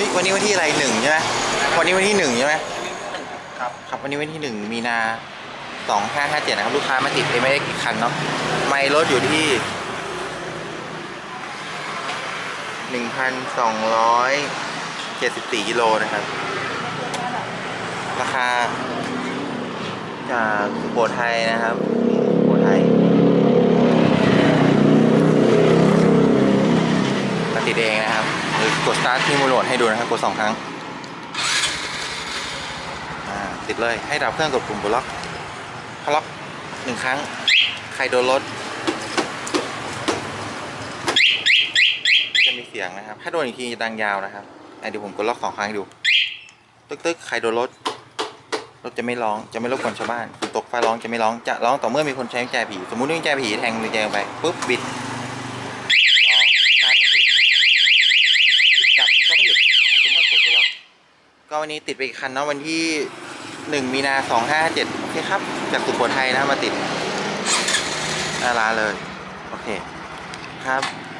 วันนี้วันที่อะไร1ใช่ไหมวันนี้วันที่1ใช่ไหมครับครับวันนี้วันที่1มีนา2557นะครับลูกค้ามาติดไม่ได้กี่คันเนาะไมล์รถอยู่ที่1,274 กิโลนะครับราคาจากสุโขทัยนะครับสุโขทัยมาติดเองนะครับหรือกดสตาร์ทที่มือโหลดให้ดูนะครับกด2 ครั้งติดเลยให้ดับเครื่องกดปุ่มปลดล็อกพอล็อก1 ครั้งใครโดนรถจะมีเสียงนะครับถ้าโดนอีกทีจะดังยาวนะครับเดี๋ยวผมกดล็อก2 ครั้งให้ดูตึกใครโดนรถจะไม่ร้องจะไม่รบกวนชาวบ้านตกไฟร้องจะไม่ร้องจะร้องต่อเมื่อมีคนใช้กุญแจผีสมมุติว่ากุญแจผีแทงกุญแจไปปุ๊บบิดร้องสตาร์ทไม่ติดดับก็ไม่หยุดอยู่ตรงเมื่อกดล็อกก็วันนี้ติดไปอีกคันเนาะวันที่1 มีนา2557โอเคครับจากสุโขทัยนะมาติดหน้าร้านเลยโอเคครับ